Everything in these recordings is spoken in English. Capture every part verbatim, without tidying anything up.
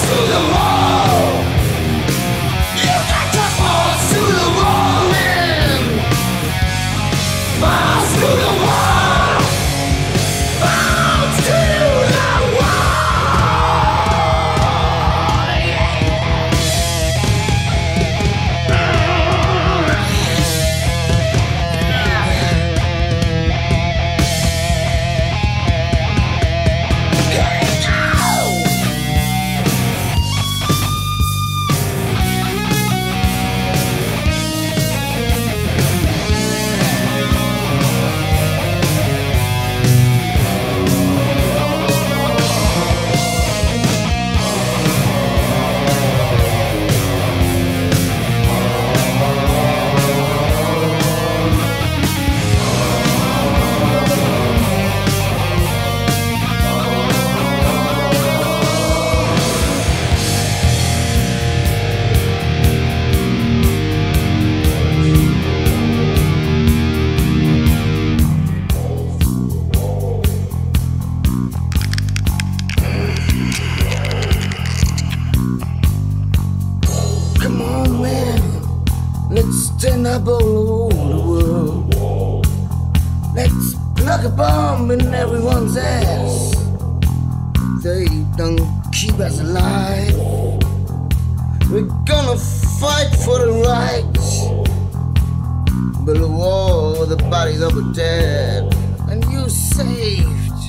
Stand up all over the world. Let's plug a bomb in everyone's ass. They don't keep us alive. We're gonna fight for the right. Build a wall with the bodies of the dead, and you saved.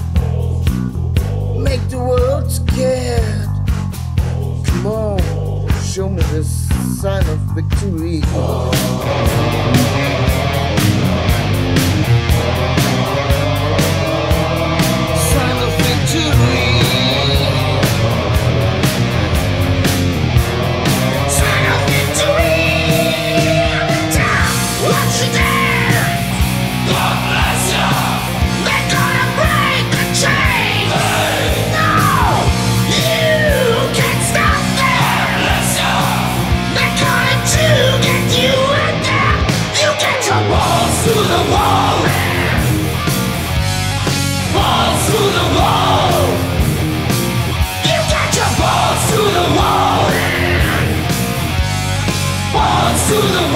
Make the world scared. Come on, show me this sign of victory. Sign of victory. Sign of victory. What you did? God bless you. They're gonna break the chain. Hey. No, you can't stop them. God bless you. They're coming to get you and them. You get your balls through the wall, man. Balls through the wall. You get your balls through the wall, man. Balls through the wall.